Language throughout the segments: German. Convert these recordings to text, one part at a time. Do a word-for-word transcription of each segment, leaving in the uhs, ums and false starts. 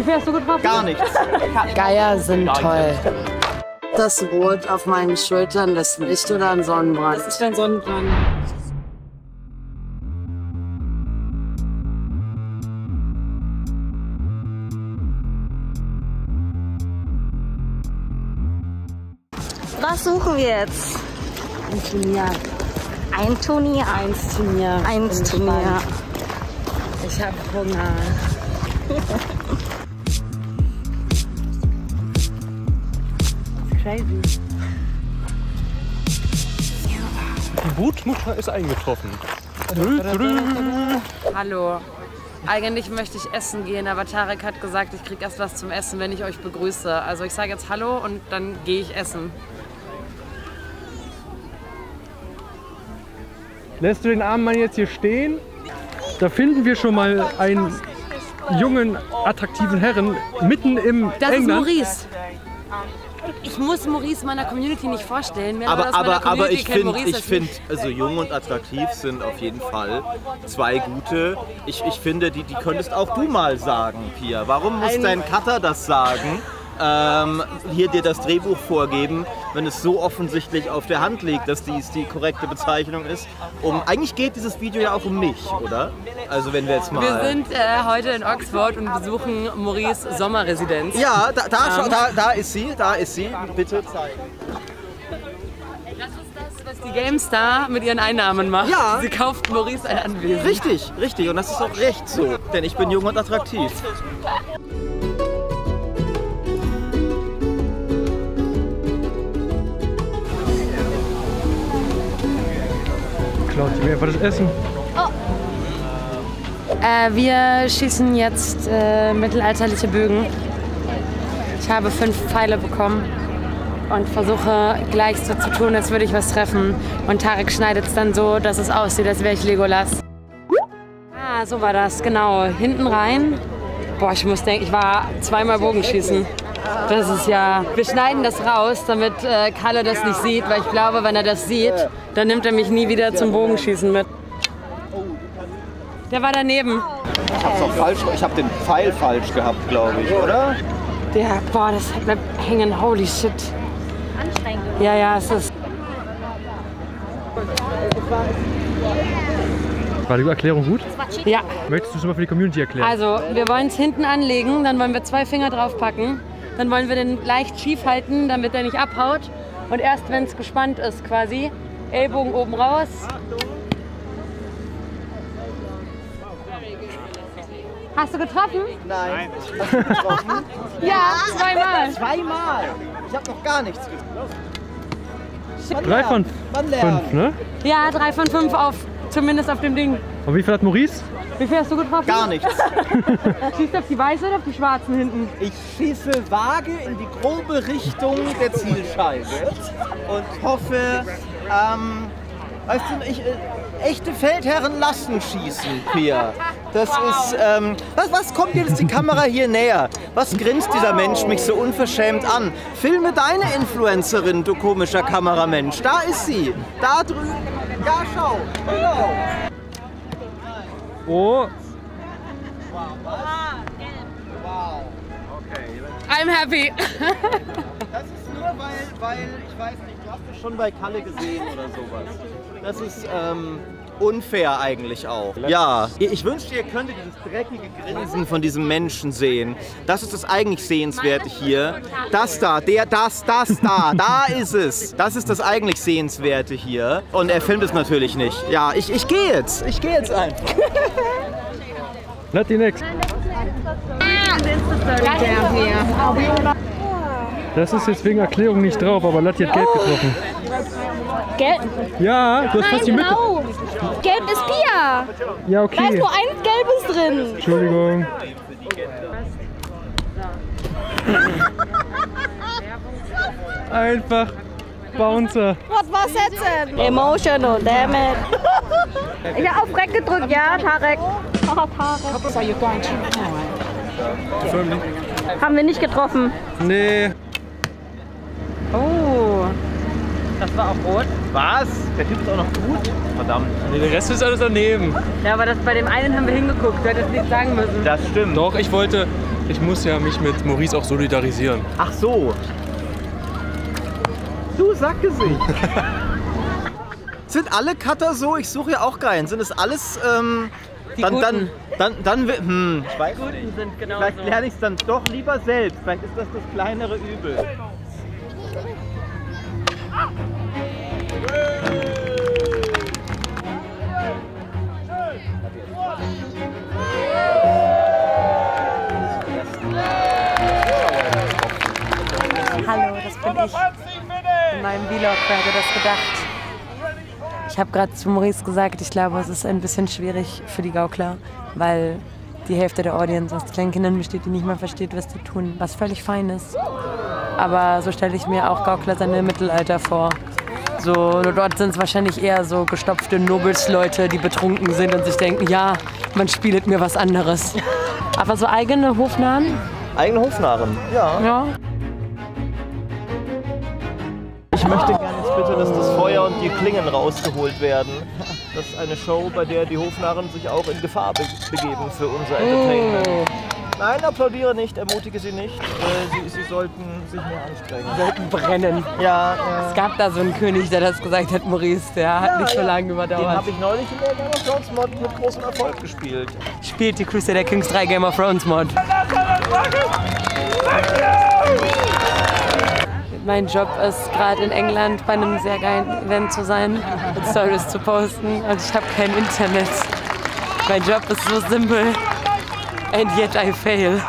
viel hast du getroffen? Gar nichts. Geier sind toll. Das Rot auf meinen Schultern, das Licht oder ein Sonnenbrand? Das ist ein Sonnenbrand. Was suchen wir jetzt? Ein Turnier. Ein Turnier. Eins Turnier. Eins Turnier. Ich hab Hunger. Crazy. Die Wutmutter ist eingetroffen. Hallo. Eigentlich möchte ich essen gehen, aber Tarek hat gesagt, ich kriege erst was zum Essen, wenn ich euch begrüße. Also ich sage jetzt Hallo und dann gehe ich essen. Lässt du den armen Mann jetzt hier stehen? Da finden wir schon mal einen jungen, attraktiven Herren mitten im Das England. ist Maurice. Ich muss Maurice meiner Community nicht vorstellen. Mehr Aber, aus meiner aber, aber Community ich kennt finde, Maurice ich das find, nicht. also jung und attraktiv sind auf jeden Fall zwei gute. Ich, ich finde, die, die könntest auch du mal sagen, Pia. Warum muss Ein- dein Cutter das sagen? Ähm, hier dir das Drehbuch vorgeben, wenn es so offensichtlich auf der Hand liegt, dass dies die korrekte Bezeichnung ist. Um, eigentlich geht dieses Video ja auch um mich, oder? Also wenn wir jetzt mal... Wir sind äh, heute in Oxford und besuchen Maurice Sommerresidenz. Ja, da, da, Ähm. schau, da, da ist sie, da ist sie. Bitte zeigen. Das ist das, was die GameStar mit ihren Einnahmen macht. Ja. Sie kauft Maurice ein Anwesen. Richtig, richtig. Und das ist auch recht so. Denn ich bin jung und attraktiv. Klaut sie mir einfach das Essen. Äh, wir schießen jetzt äh, mittelalterliche Bögen. Ich habe fünf Pfeile bekommen und versuche gleich so zu tun, als würde ich was treffen. Und Tarek schneidet es dann so, dass es aussieht, als wäre ich Legolas. Ah, so war das, genau. Hinten rein. Boah, ich muss denken, ich war zweimal Bogenschießen. Das ist ja... Wir schneiden das raus, damit äh, Kalle das nicht sieht, weil ich glaube, wenn er das sieht, dann nimmt er mich nie wieder zum Bogenschießen mit. Der war daneben. Ich hab's auch falsch, ich hab den Pfeil falsch gehabt, glaube ich, oder? Der, boah, das bleibt hängen, holy shit. Anstrengend. Ja, ja, es ist... War die Erklärung gut? Ja, Möchtest du es mal für die Community erklären? also wir wollen es hinten anlegen, dann wollen wir zwei Finger draufpacken. Dann wollen wir den leicht schief halten, damit er nicht abhaut. Und erst wenn es gespannt ist quasi, Ellbogen oben raus. Hast du getroffen? Nein. Hast du getroffen? Ja, zweimal. Zweimal. Ich hab noch gar nichts getroffen. Drei von fünf, ne? Ja, drei von fünf auf, zumindest auf dem Ding. Und wie viel hat Maurice? Wie viel hast du getroffen? Gar nichts. Schießt auf die weiße oder auf die schwarzen hinten? Ich schieße vage in die grobe Richtung der Zielscheibe und hoffe, ähm, weißt du, ich, äh, echte Feldherren lassen schießen, Pia. Das ist, ähm, was, was kommt jetzt die Kamera hier näher? Was grinst dieser Mensch mich so unverschämt an? Filme deine Influencerin, du komischer Kameramensch. Da ist sie. Da drüben. Ja, schau. Genau. Oh, Wow. Okay. I'm happy. Das ist nur, weil, weil, ich weiß nicht, du hast mich schon bei Kalle gesehen oder sowas. Das ist ähm, unfair eigentlich auch. Ja, ich wünschte, ihr könntet dieses dreckige Grinsen von diesem Menschen sehen. Das ist das eigentlich Sehenswerte hier. Das da, der, das, das da, da ist es. Das ist das eigentlich Sehenswerte hier. Und er filmt es natürlich nicht. Ja, ich, ich gehe jetzt. Ich gehe jetzt einfach. Latinx. Das ist jetzt wegen Erklärung nicht drauf, aber Latti hat gelb getroffen. Gelb? Ja, du hast fast die Mitte. Genau. Gelb ist Pia. Ja, Da ist okay. nur eins Gelbes drin. Entschuldigung. Einfach Bouncer. Was war's jetzt denn? Emotional damage. Ich hab auf Rec gedrückt, ja, Tarek. Oh, Tarek. Haben wir nicht getroffen. Nee. Oh, das war auch rot. Was? Der Typ ist auch noch gut? Verdammt. Nee, der Rest ist alles daneben. Ja, aber das, bei dem einen haben wir hingeguckt, du hättest nichts sagen müssen. Das stimmt. Doch, ich wollte Ich muss ja mich mit Maurice auch solidarisieren. Ach so. Du Sackgesicht. Sind alle Cutter so? Ich suche ja auch keinen. Sind es alles, ähm, Die dann, dann, Guten. dann, dann, dann, hm, ich weiß Die Guten sind genau Vielleicht so. lerne ich es dann doch lieber selbst. Vielleicht ist das das kleinere Übel. Hallo, das bin ich. In meinem Vlog, wer hätte das gedacht? Ich habe gerade zu Maurice gesagt, ich glaube, es ist ein bisschen schwierig für die Gaukler, weil die Hälfte der Audience aus Kleinkindern besteht, die nicht mal versteht, was die tun, was völlig fein ist. Aber so stelle ich mir auch Gaukler seine Mittelalter vor. So, dort sind es wahrscheinlich eher so gestopfte Nobelsleute, die betrunken sind und sich denken, ja, man spielt mir was anderes. Aber so eigene Hofnarren? Eigene Hofnarren, ja. Ja. Ich möchte gerne jetzt bitte, dass das Feuer und die Klingen rausgeholt werden. Das ist eine Show, bei der die Hofnarren sich auch in Gefahr be begeben für unser Entertainment. Oh. Nein, applaudiere nicht, ermutige sie nicht. Äh, sie, sie sollten sich mehr anstrengen. Sollten brennen. Ja, ja. Es gab da so einen König, der das gesagt hat, Maurice, der hat Ja, nicht so ja. lange Den überdauert. habe ich neulich in der Game of Thrones Mod mit großem Erfolg gespielt. Spielt die Crusader Kings drei Game of Thrones Mod. Mein Job ist gerade in England bei einem sehr geilen Event zu sein und Stories zu posten und ich habe kein Internet. Mein Job ist so simpel and yet I fail.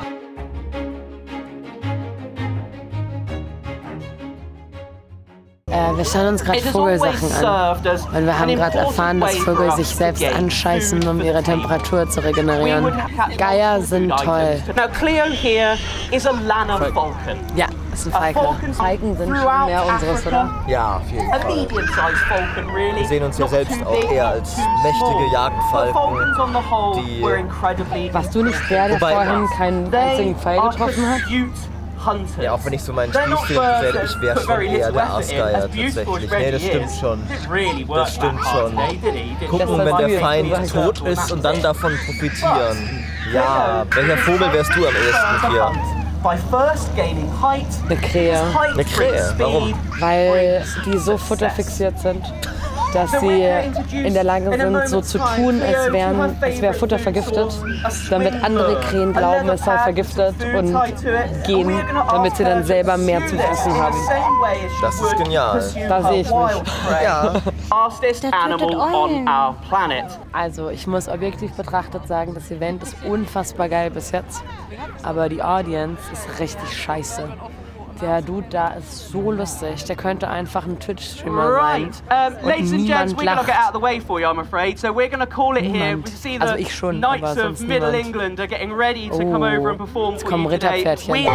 Äh, wir schauen uns gerade Vogelsachen an. Und wir haben gerade erfahren, dass Vögel sich selbst anscheißen, um ihre Temperatur zu regenerieren. Geier sind toll. Now Cleo here is a Lanner Falcon. Ja, das ist ein Falken. Falken sind schon mehr unseres, oder? Ja, auf jeden A Fall. medium-sized falcon, really. Wir sehen uns ja Not selbst too auch big, eher not als too mächtige small. Jagdfalken, But falcons on the whole die- were incredibly Warst du nicht der, der Wobei- vorhin keinen They einzigen Pfeil are getroffen hat? pursuit hunters. Ja, auch wenn ich so meinen They're not Stiefel birds werde, that ich wäre put schon very eher little der effort in. Aasgeier As beautiful tatsächlich. as Nee, das Reggie stimmt is, schon. didn't really work Das stimmt that hard schon. today, did he? Didn't Gucken, he? Das wenn der war Feind süß, du tot ist und dann davon profitieren. Ja, welcher Vogel wärst du am ehesten hier? By first gaining height, Eine Krähe. Eine Krähe? Warum? Weil die so futterfixiert sind, dass sie in der Lage sind, so zu tun, als wären, als wäre Futter vergiftet, damit andere Krähen glauben, es sei vergiftet und gehen, damit sie dann selber mehr zu fressen haben. Das ist genial. Da sehe ich mich. Ja. fastest animal on our planet. Also ich muss objektiv betrachtet sagen, das Event ist unfassbar geil bis jetzt, aber die Audience ist richtig scheiße. Der Dude da ist so lustig, der könnte einfach ein Twitch-Streamer Right. sein. Um, Und ladies and gents, niemand we're going to lacht. get out of the way for you, I'm afraid. So we're going to call it here. Niemand. We see Also the ich schon, Knights aber of sonst Middle niemand. England are getting ready to Oh, come over and perform jetzt for kommen you today. Ritterpferdchen. We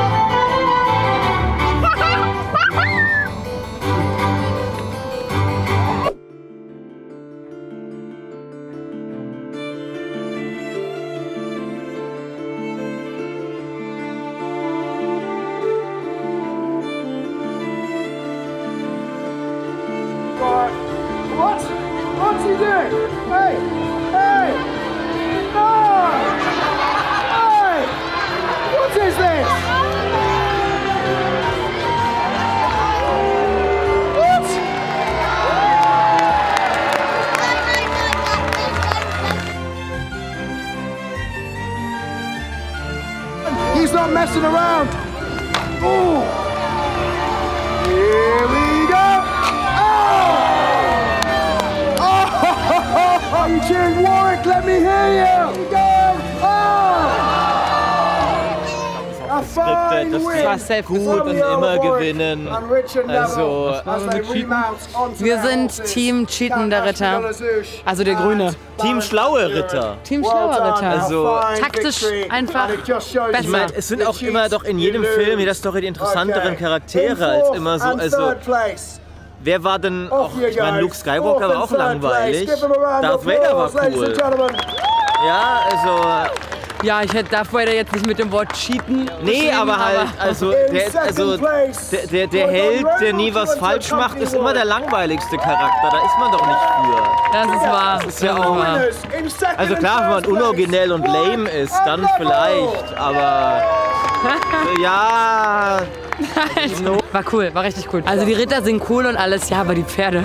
What? What's he doing? Hey! Hey! No! Hey! What is this? What? He's not messing around. Ooh. Here we go. Oh! Oh! Are you cheering Warwick? Let me hear you. Here we go. Oh! A fine Das win. war safe gut from und the Earl immer of Warwick gewinnen. and Richard Also, Neville as they remount onto Wir their sind horses. Team cheatender Ritter, also der Grüne. Team schlaue Ritter. Team schlauer Ritter. Also, taktisch einfach besser. Ich meine, es sind auch immer doch in jedem Film, jeder Story die interessanteren Charaktere als immer so. Also, wer war denn auch, ich meine, Luke Skywalker war auch langweilig. Darth Vader war cool. Ja, also, Ja, ich hätte darf weiter jetzt nicht mit dem Wort cheaten. Nee, aber halt, also, der, also der, der, der Held, der nie was falsch macht, ist immer der langweiligste Charakter. Da ist man doch nicht für. Das ist wahr. Das ist ja auch wahr. Also klar, wenn man unoriginell und lame ist, dann vielleicht, aber ja. War cool, war richtig cool. Also die Ritter sind cool und alles, ja, aber die Pferde.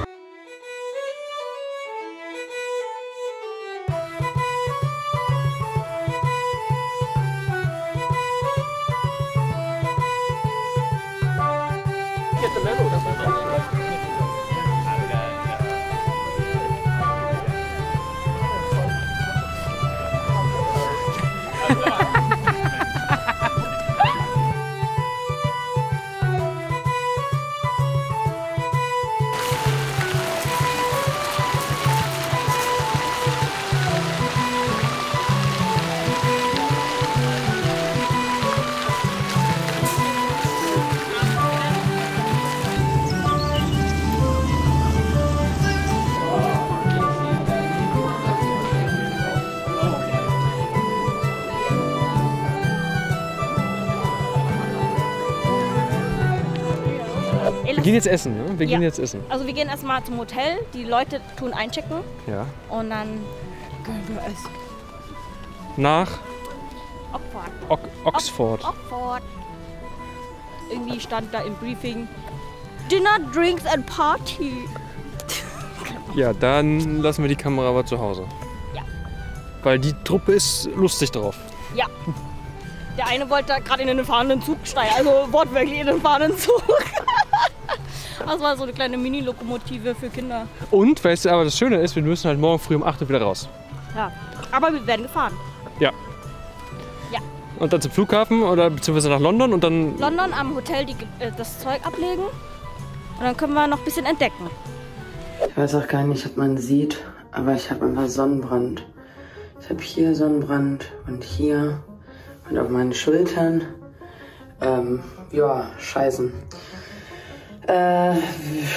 Wir gehen jetzt essen, ne? Wir ja. gehen jetzt essen. Also wir gehen erstmal zum Hotel, die Leute tun einchecken. Ja. Und dann gehen wir essen. Nach Oxford. o Oxford. Oxford. Irgendwie stand da im Briefing Dinner, Drinks and Party. Ja, dann lassen wir die Kamera aber zu Hause. Ja. Weil die Truppe ist lustig drauf. Ja. Der eine wollte da gerade in den fahrenden Zug steigen, also wortwörtlich in den fahrenden Zug. Das war so eine kleine Mini-Lokomotive für Kinder. Und, weißt du, aber das Schöne ist, wir müssen halt morgen früh um acht Uhr wieder raus. Ja, aber wir werden gefahren. Ja. Ja. Und dann zum Flughafen oder beziehungsweise nach London und dann... London am Hotel die, äh, das Zeug ablegen und dann können wir noch ein bisschen entdecken. Ich weiß auch gar nicht, ob man sieht, aber ich habe einfach Sonnenbrand. Ich habe hier Sonnenbrand und hier und auf meinen Schultern. Ähm, ja, scheißen. Äh, ich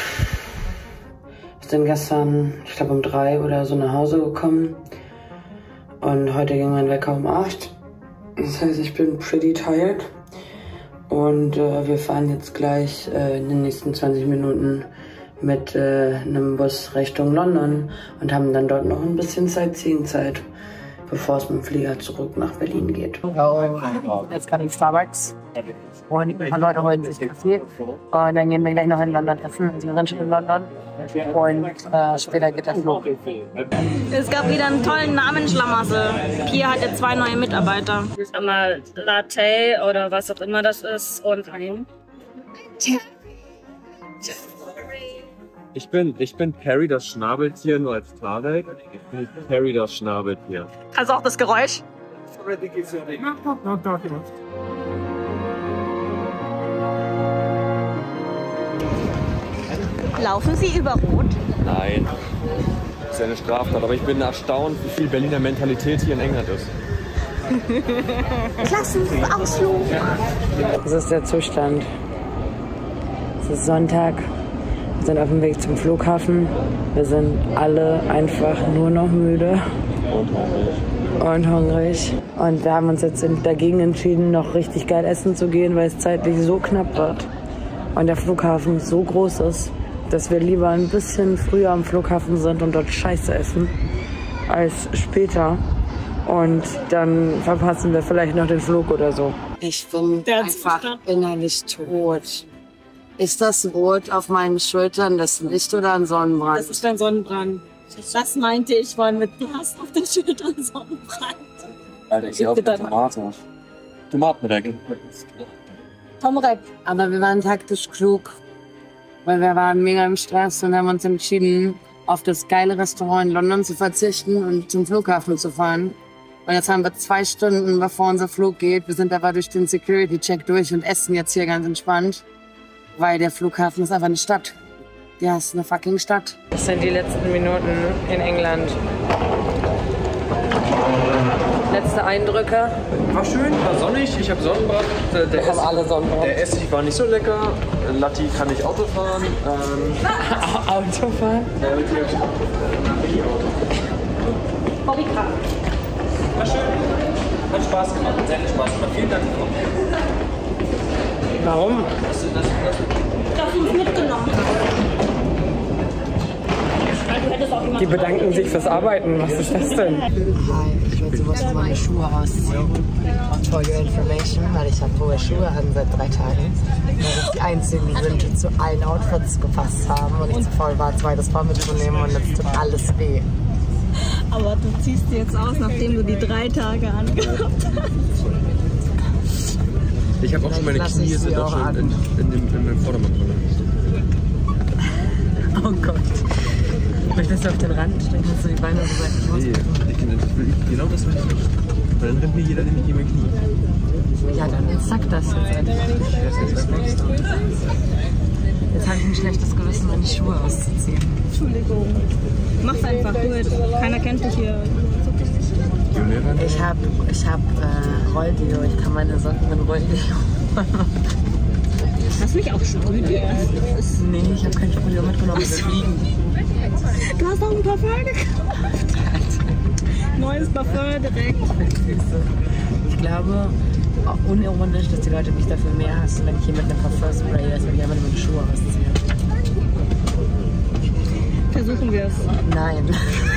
bin gestern, ich glaube um drei oder so nach Hause gekommen und heute ging mein Wecker um acht. Das heißt, ich bin pretty tired und äh, wir fahren jetzt gleich äh, in den nächsten zwanzig Minuten mit äh, einem Bus Richtung London und haben dann dort noch ein bisschen Sightseeing-Zeit, bevor es mit dem Flieger zurück nach Berlin geht. Jetzt kann ich Starbucks und ein paar Leute holen sich Kaffee und dann gehen wir gleich noch in London essen. Wir sind schon in London und äh, später geht der Flug. Es gab wieder einen tollen Namensschlamassel. Pia hat jetzt zwei neue Mitarbeiter. Einmal Latte oder was auch immer das ist und ein Ich bin, ich bin Perry, das Schnabeltier, nur als Tarek. Ich bin Perry, das Schnabeltier. Also auch das Geräusch? Laufen Sie über Rot? Nein, das ist ja eine Straftat. Aber ich bin erstaunt, wie viel Berliner Mentalität hier in England ist. Klassenausflug. Das ist der Zustand. Es ist Sonntag. Wir sind auf dem Weg zum Flughafen. Wir sind alle einfach nur noch müde. Und hungrig. Und hungrig. Und wir haben uns jetzt dagegen entschieden, noch richtig geil essen zu gehen, weil es zeitlich so knapp wird. Und der Flughafen so groß ist, dass wir lieber ein bisschen früher am Flughafen sind und dort Scheiße essen, als später. Und dann verpassen wir vielleicht noch den Flug oder so. Ich bin einfach innerlich tot. Ist das Rot auf meinen Schultern das Licht oder ein Sonnenbrand? Das ist ein Sonnenbrand. Das meinte ich vorhin mit, du hast auf den Schultern Sonnenbrand. Alter, ich sehe auf der Tomate. Tomatenreck. Tom Reck. Aber wir waren taktisch klug, weil wir waren mega im Stress und haben uns entschieden, auf das geile Restaurant in London zu verzichten und zum Flughafen zu fahren. Und jetzt haben wir zwei Stunden, bevor unser Flug geht. Wir sind aber durch den Security-Check durch und essen jetzt hier ganz entspannt. Weil der Flughafen ist einfach eine Stadt. Ja, es ist eine fucking Stadt. Das sind die letzten Minuten in England. Letzte Eindrücke. War schön, war sonnig, ich habe Sonnenbrand. Der, der, Wir haben alle Sonnenbrand. der Essig war nicht so lecker. Latti kann nicht Auto fahren. Ähm, Auto fahren? äh, Bobby Kraft. War schön. Hat Spaß gemacht, hat sehr viel Spaß gemacht. Vielen Dank. Warum? Dass du, dass, dass Dass du uns mitgenommen hast. Du hättest auch jemanden Die bedanken sich fürs Arbeiten. Was ist das denn? Hi, ich will sowas für meine Schuhe ausziehen. Und for your information, weil ich habe hohe Schuhe an seit drei Tagen. Weil das die einzigen sind, die zu allen Outfits gepasst haben und ich zu faul war, zweites Paar mitzunehmen und jetzt tut alles weh. Aber du ziehst die jetzt aus, nachdem du die drei Tage angehabt hast. Ich habe auch schon meine Knie sind auch schon in, in, dem, in meinem Vordermann drin. Oh Gott. Möchtest du auf den Rand stellen, kannst du die Beine so seitlich Nee, ich, ich will, genau das will ich nicht. Weil dann rennt mir jeder nämlich gegen mein Knie. Ja, dann zack das jetzt endlich. Jetzt habe ich ein schlechtes Gewissen, meine Schuhe auszuziehen. Entschuldigung. Mach's einfach gut. Keiner kennt dich hier. Ich habe ich hab, äh, Rolldeo. Ich kann meine Socken in Rolldeo. Hast du nicht auch Sprühdeo? Nee, ich habe kein Sprühdeo mitgenommen. Wir fliegen. Du hast auch ein Parfum gekauft. Neues Parfum direkt. Ich glaube, unironisch, dass die Leute mich dafür mehr hassen, wenn ich hier mit einem Parfum spraye, als wenn ich einfach nur meine Schuhe ausziehe. Versuchen wir es. Nein.